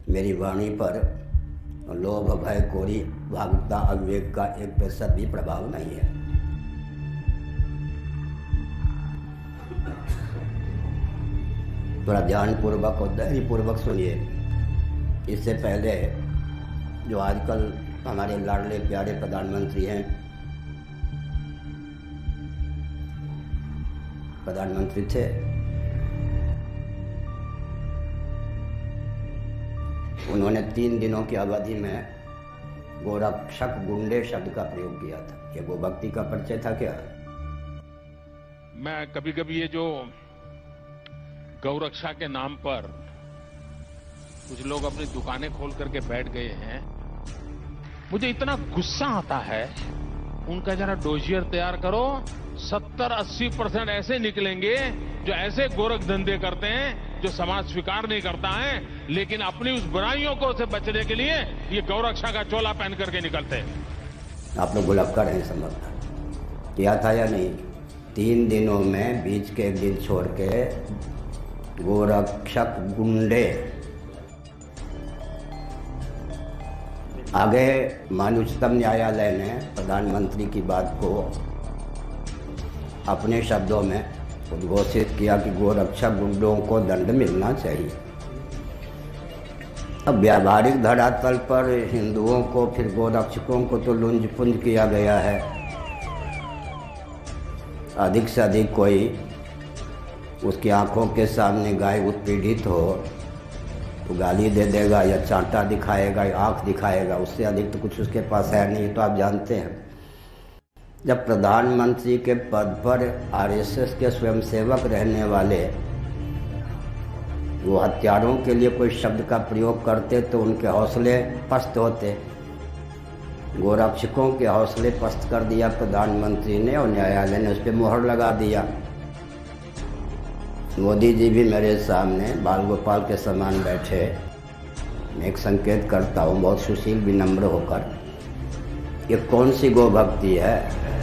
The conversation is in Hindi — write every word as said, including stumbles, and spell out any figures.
मेरी वाणी पर लोभ भय कोरी भावुकता अविवेक का एक प्रतिशत भी प्रभाव नहीं है। थोड़ा ध्यानपूर्वक और धैर्यपूर्वक सुनिए। इससे पहले जो आजकल हमारे लाडले प्यारे प्रधानमंत्री हैं, प्रधानमंत्री थे, उन्होंने तीन दिनों की अवधि में गोरक्षक गुंडे शब्द का प्रयोग किया था। ये गोभक्ति का परिचय था क्या? मैं कभी कभी ये जो गौरक्षा के नाम पर कुछ लोग अपनी दुकानें खोल करके बैठ गए हैं, मुझे इतना गुस्सा आता है। उनका जरा डोजियर तैयार करो। सत्तर अस्सी परसेंट ऐसे निकलेंगे जो ऐसे गोरख धंधे करते हैं जो समाज स्वीकार नहीं करता है, लेकिन अपनी उस बुराइयों को से बचने के लिए ये गौरक्षा का चोला पहन करके निकलते हैं। आप लोग गुलक्कर नहीं समझता किया था या नहीं? तीन दिनों में बीच के एक दिन छोड़ के गोरक्षक गुंडे। आगे माननीय उच्चतम न्यायालय ने प्रधानमंत्री की बात को अपने शब्दों में उद्घोषित किया कि गोरक्षक गुंडों को दंड मिलना चाहिए। अब व्यावहारिक धरातल पर हिंदुओं को, फिर गोरक्षकों को तो लुंज पुंज किया गया है। अधिक से अधिक कोई उसकी आंखों के सामने गाय उत्पीड़ित हो तो गाली दे देगा या चांटा दिखाएगा या आंख दिखाएगा, उससे अधिक तो कुछ उसके पास है नहीं। तो आप जानते हैं, जब प्रधानमंत्री के पद पर आरएसएस के स्वयंसेवक रहने वाले वो हत्यारों के लिए कोई शब्द का प्रयोग करते तो उनके हौसले पस्त होते। गोरक्षकों के हौसले पस्त कर दिया प्रधानमंत्री ने और न्यायालय ने उस पर मोहर लगा दिया। मोदी जी भी मेरे सामने बाल गोपाल के समान बैठे। मैं एक संकेत करता हूँ बहुत सुशील विनम्र होकर, ये कौन सी गोभक्ति है?